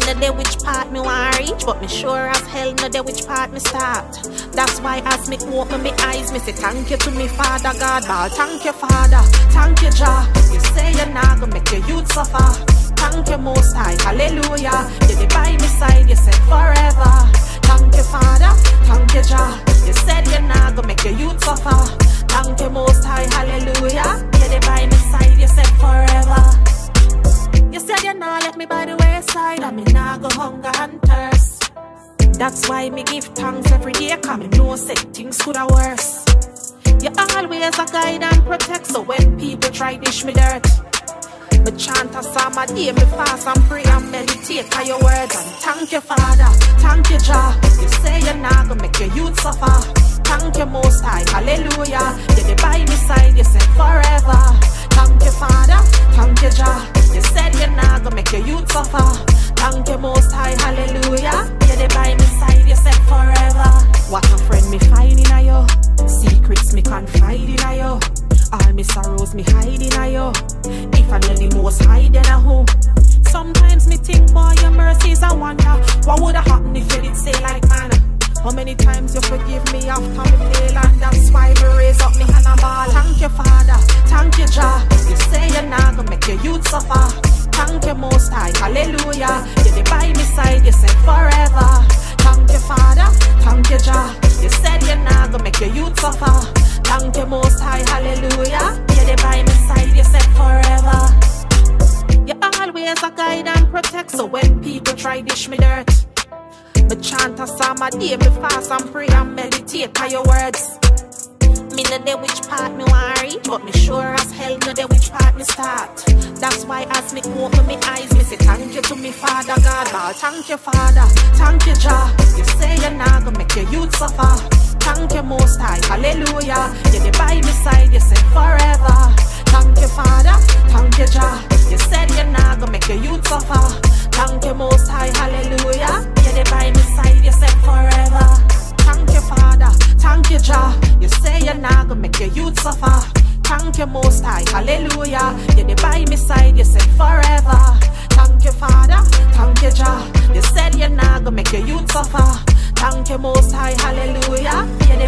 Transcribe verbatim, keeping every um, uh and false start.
know the which part me want reach, but me sure as hell know the which part me start. That's why as me open my eyes, me say thank you to me Father God. Ball, thank you Father, thank you Jah. You say you're not gonna make your youth suffer. Thank you Most High, hallelujah. You dey by my side, you said forever. Thank you Father, thank you Jah. You said you're not gonna make your youth suffer. Thank you Most High, hallelujah. You dey by my side, you said forever. You said you're not let me by the wayside, and me not go hunger and thirst. That's why me give thanks every day, cause me know say things coulda worse. You always a guide and protect, so when people try dish me dirt, me chant a psalm a day, me fast and pray and meditate on your words. And thank you Father, thank you Jah. You say you're not gonna make your youth suffer. Thank you Most High, hallelujah. You dey by my side, you said forever. Thank you Father, thank you Jah. You said you're not gonna make your youth suffer. Thank you Most High, hallelujah. You dey by my side, you said forever. What a friend me find in a you. Secrets me confide in a you. All me sorrows me hide in a you. If I know the Most High, then I who? Sometimes me think, boy, your mercies I wonder what would have happened if you did say like man. How many times you forgive me after me fail, and that's why me raise up me hand and ball. Thank you Father, thank you Jah. You say you're not gonna make your youth suffer. Thank you Most High, hallelujah. You dey by my side, you said forever. Thank you Father, thank you Jah. You said you're not gonna make your youth suffer. Thank you Most High, hallelujah. You dey by my side, you said forever. You always a guide and protect, so when people try dish me dirt, me chant a psalm a day, me fast and pray and meditate on your words. Me know the which part me want reach, but me sure as hell know the which part me start. That's why as me open my eyes, me say thank you to me Father God. Ball, thank you Father, thank you Jah. You say you're not gonna make your youth suffer. Thank you Most High, hallelujah. You dey by my side, you said forever. Thank you Father, thank you Jah. You said you're not gonna make your youth suffer. Thank you Most High, hallelujah. You dey by my side, you said forever. Thank you Father, thank you Jah. You say you're not gonna make your youth suffer. Thank you Most High, hallelujah. You dey by my side, you said forever. Thank you Father, thank you Jah. You said you're not gonna make your youth suffer. Thank you Most High, hallelujah. You